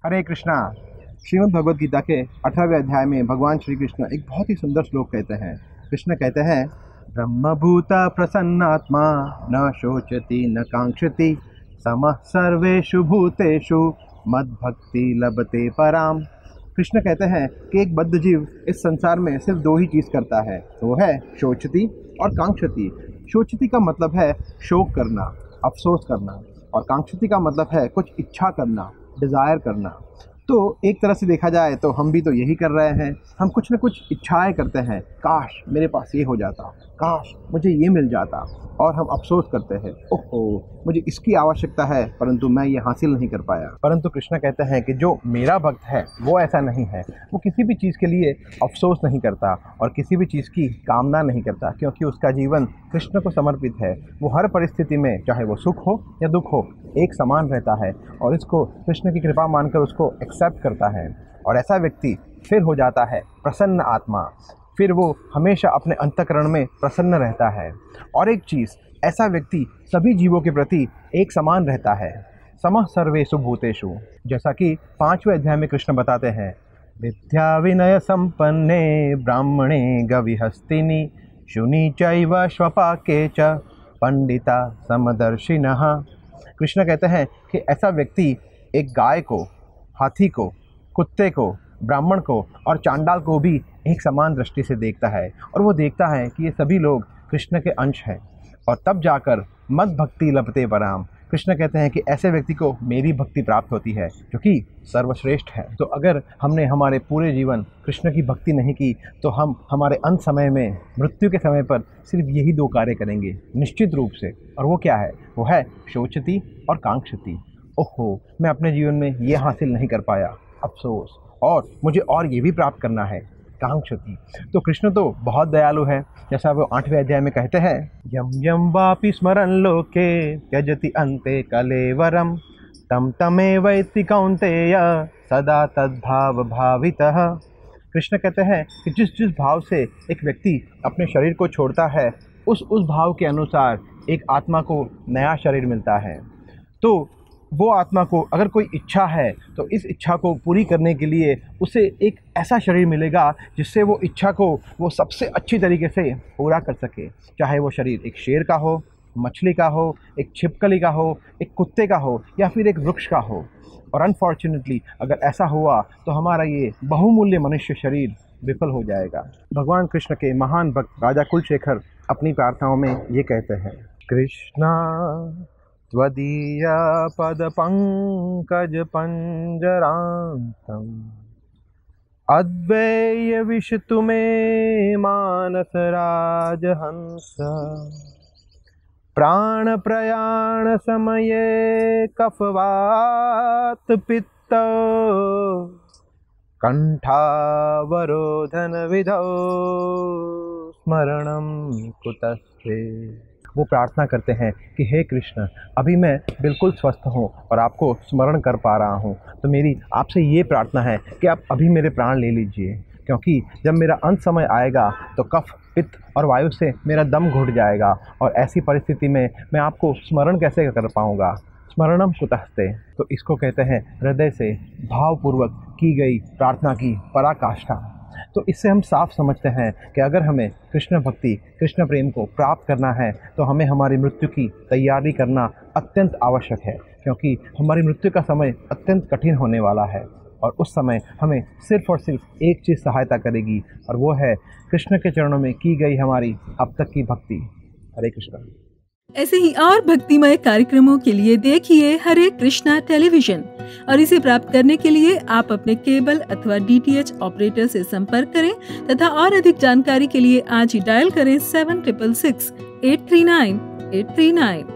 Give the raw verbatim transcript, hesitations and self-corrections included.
हरे कृष्णा। श्रीमद् भगवद गीता के अठारहवें अध्याय में भगवान श्री कृष्ण एक बहुत ही सुंदर श्लोक कहते हैं। कृष्ण कहते हैं, ब्रह्मभूता प्रसन्नात्मा न शोचति न कांक्षति समः सर्वेषु भूतेषु मद्भक्ति लभते पराम। कृष्ण कहते हैं कि एक बद्ध जीव इस संसार में सिर्फ दो ही चीज़ करता है, तो वो है शोचति और कांक्षति। शोचति का मतलब है शोक करना, अफसोस करना, और कांक्षति का मतलब है कुछ इच्छा करना, डिज़ायर करना। तो एक तरह से देखा जाए तो हम भी तो यही कर रहे हैं। हम कुछ न कुछ इच्छाएं करते हैं, काश मेरे पास ये हो जाता, काश मुझे ये मिल जाता, और हम अफसोस करते हैं, ओहो मुझे इसकी आवश्यकता है परंतु मैं ये हासिल नहीं कर पाया। परंतु कृष्ण कहते हैं कि जो मेरा भक्त है वो ऐसा नहीं है। वो किसी भी चीज़ के लिए अफसोस नहीं करता और किसी भी चीज़ की कामना नहीं करता, क्योंकि उसका जीवन कृष्ण को समर्पित है। वो हर परिस्थिति में, चाहे वो सुख हो या दुख हो, एक समान रहता है और इसको कृष्ण की कृपा मानकर उसको एक्सेप्ट करता है। और ऐसा व्यक्ति फिर हो जाता है प्रसन्न आत्मा। फिर वो हमेशा अपने अंतःकरण में प्रसन्न रहता है। और एक चीज़, ऐसा व्यक्ति सभी जीवों के प्रति एक समान रहता है। समः सर्वेषु भूतेषु, जैसा कि पाँचवें अध्याय में कृष्ण बताते हैं, विद्या विनय संपन्ने ब्राह्मणे गविहस्तिनि शुनि चैव श्वपाके च पंडिता समदर्शिनः। कृष्ण कहते हैं कि ऐसा व्यक्ति एक गाय को, हाथी को, कुत्ते को, ब्राह्मण को और चांडाल को भी एक समान दृष्टि से देखता है, और वो देखता है कि ये सभी लोग कृष्ण के अंश हैं। और तब जाकर मद भक्ति लभते पराम। कृष्ण कहते हैं कि ऐसे व्यक्ति को मेरी भक्ति प्राप्त होती है, जो कि सर्वश्रेष्ठ है। तो अगर हमने हमारे पूरे जीवन कृष्ण की भक्ति नहीं की तो हम हमारे अंत समय में, मृत्यु के समय पर सिर्फ यही दो कार्य करेंगे निश्चित रूप से। और वो क्या है? वो है शोचति और कांक्षति। ओहो मैं अपने जीवन में ये हासिल नहीं कर पाया, अफसोस, और मुझे और ये भी प्राप्त करना है, कांक्षति। तो कृष्ण तो बहुत दयालु है। जैसा वो आठवें अध्याय में कहते हैं, यम यम वापि स्मरन् लोके त्यजति अन्ते कलेवरम तम तमेवैति कौन्तेय सदा तद्भाव भावितः। कृष्ण कहते हैं कि जिस जिस भाव से एक व्यक्ति अपने शरीर को छोड़ता है, उस उस भाव के अनुसार एक आत्मा को नया शरीर मिलता है। तो वो आत्मा को अगर कोई इच्छा है तो इस इच्छा को पूरी करने के लिए उसे एक ऐसा शरीर मिलेगा जिससे वो इच्छा को वो सबसे अच्छी तरीके से पूरा कर सके। चाहे वो शरीर एक शेर का हो, मछली का हो, एक छिपकली का हो, एक कुत्ते का हो, या फिर एक वृक्ष का हो। और अनफॉर्चुनेटली अगर ऐसा हुआ तो हमारा ये बहुमूल्य मनुष्य शरीर विफल हो जाएगा। भगवान कृष्ण के महान भक्त राजा कुलशेखर अपनी प्रार्थनाओं में ये कहते हैं, कृष्णा त्वदीया पद पंकज पंजरांतम अद्वैय विशतु में मानस राजहंस प्राण प्रयाण समये कफवात पित्त कंठावरोधन विधौ स्मरणम कुतस्ते। वो प्रार्थना करते हैं कि हे कृष्ण, अभी मैं बिल्कुल स्वस्थ हूँ और आपको स्मरण कर पा रहा हूँ, तो मेरी आपसे ये प्रार्थना है कि आप अभी मेरे प्राण ले लीजिए, क्योंकि जब मेरा अंत समय आएगा तो कफ, पित्त और वायु से मेरा दम घुट जाएगा, और ऐसी परिस्थिति में मैं आपको स्मरण कैसे कर पाऊँगा। स्मरणम कुतस्ते, तो इसको कहते हैं हृदय से भावपूर्वक की गई प्रार्थना की पराकाष्ठा। तो इससे हम साफ समझते हैं कि अगर हमें कृष्ण भक्ति, कृष्ण प्रेम को प्राप्त करना है तो हमें हमारी मृत्यु की तैयारी करना अत्यंत आवश्यक है, क्योंकि हमारी मृत्यु का समय अत्यंत कठिन होने वाला है। और उस समय हमें सिर्फ और सिर्फ एक चीज़ सहायता करेगी, और वो है कृष्ण के चरणों में की गई हमारी अब तक की भक्ति। हरे कृष्ण। ऐसे ही और भक्तिमय कार्यक्रमों के लिए देखिए हरे कृष्णा टेलीविजन, और इसे प्राप्त करने के लिए आप अपने केबल अथवा डीटीएच ऑपरेटर से संपर्क करें तथा और अधिक जानकारी के लिए आज ही डायल करें seven triple six eight three nine eight three nine.